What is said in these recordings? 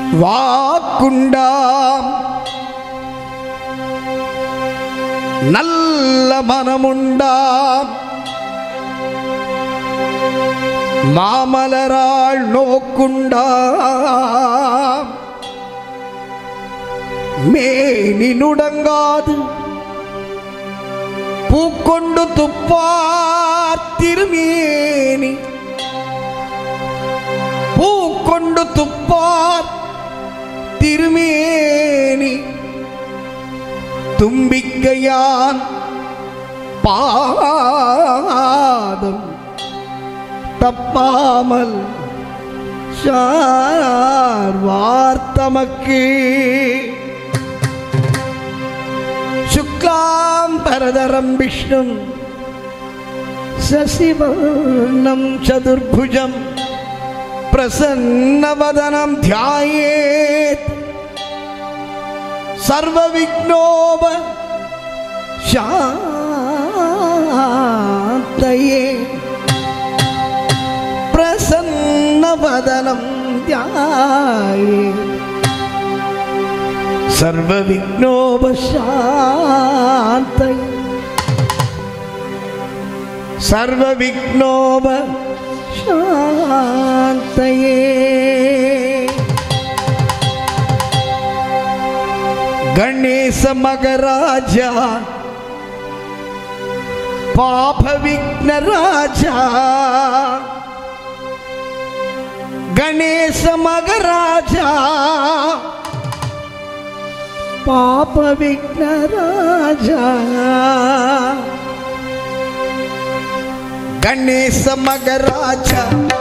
வாக்குண்டாம் நல்ல மனமுண்டாம் மாமலராள் நோக்குண்டாம் மேனி நுடங்காது பூக்கொண்டு துப்பார் திருமேனி பூக்கொண்டு துப்பார் திருமேனி தும்பிக்கையான் பாதம் தப்பாமல் வார்த்தமக்கு சுக்லாம் பரதரம் விஷ்ணும் சசிவர்ணம் சதுர்புஜம் பிரசன்னவதனம் த்யாயேத் சர்வவிக்னோப சாந்தயே பிரசன்னவதனம் த்யாயேத் சர்வவிக்னோப சாந்தயே சர்வவிக்னோப சாந்தயே. गणेश मगराजा पाप विघ्न राजा गणेश मगराजा पाप विघ्न राजा गणेश मगराजा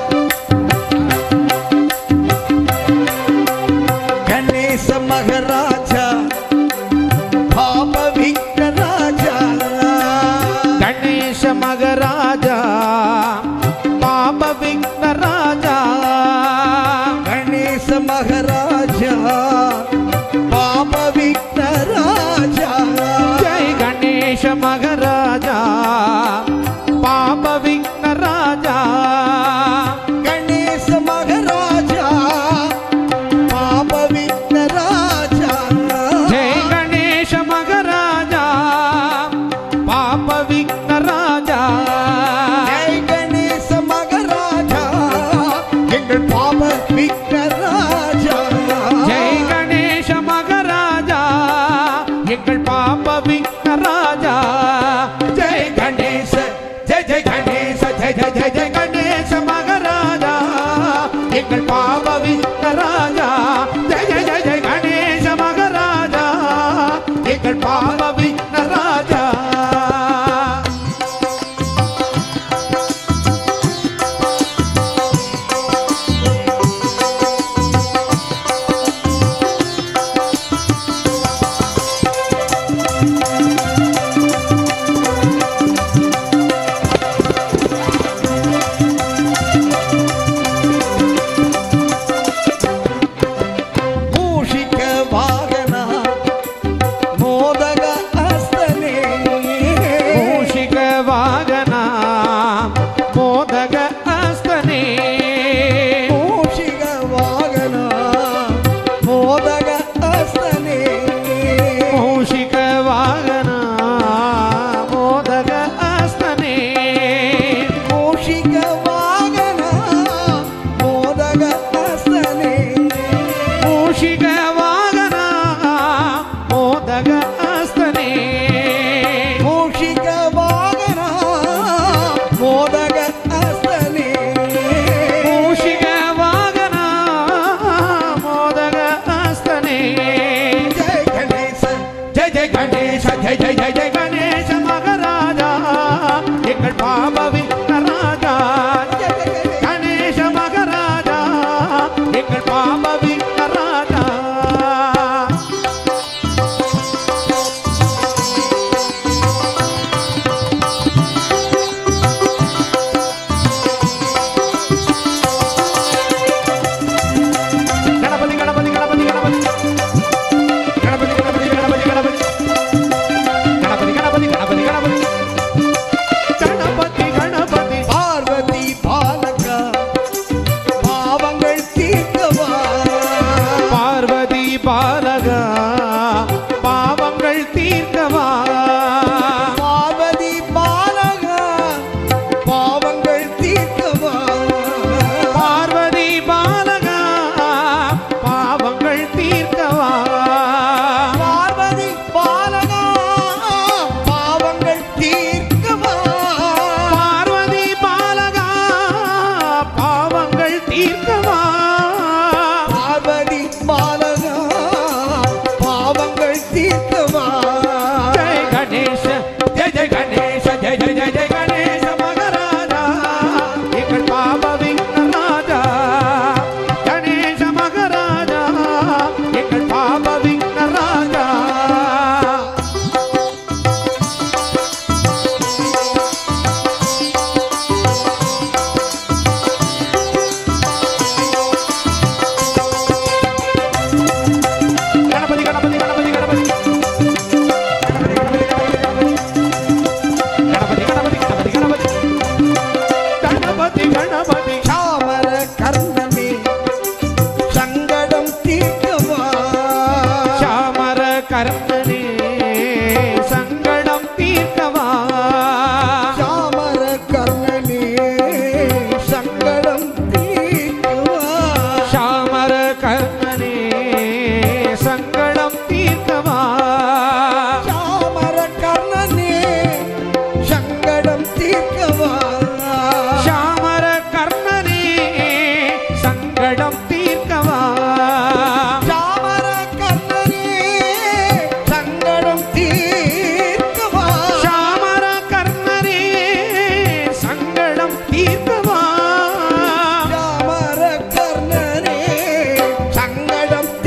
गणेश मगराजा पाप विघ्न राजा गणेश मगराजा पाप विघ्न राजा गणेश मगराजा पाप विघ्न राजा जय गणेश मगराजा पाप विघ्न राजा गणेश मगराजा पाप विघ्न राजा जय गणेश मगराजा पाप विघ्न राजा जय गणेश मगराजा எங்கள் பாப விக்ன ராஜா जय गणेश मगराजा எங்கள் பாப விக்ன ராஜா जय गणेश जय जय गणेश जय जय जय जय गणेश मगराजा எங்கள் பாப விக்ன ராஜா जय जय जय जय गणेश मगराजा எங்கள் பாப விக்ன ராஜா மூஷிக வாகன மோதக அஸ்தனே மூஷிக வாகன மோதக அஸ்தனே மூஷிக வாகன மோதக அஸ்தனே மூஷிக வாகன மோதக அஸ்தனே மூஷிக வாகன மோதக அஸ்தனே மூஷிக வாகன மோதக அஸ்தனே மூஷிக வாகன மோதக அஸ்தனே மூஷிக வாகன மோதக அஸ்தனே ஜெய கணேச जय जय गणेश जय जय जय जय गणेश मगराजा எங்கள் பாப விக்ன ராஜா गणेश मगराजा எங்கள் பாப விக்ன ராஜா गणपति गणपति गणपति गणपति गणपति गणपति गणपति गणपति गणपति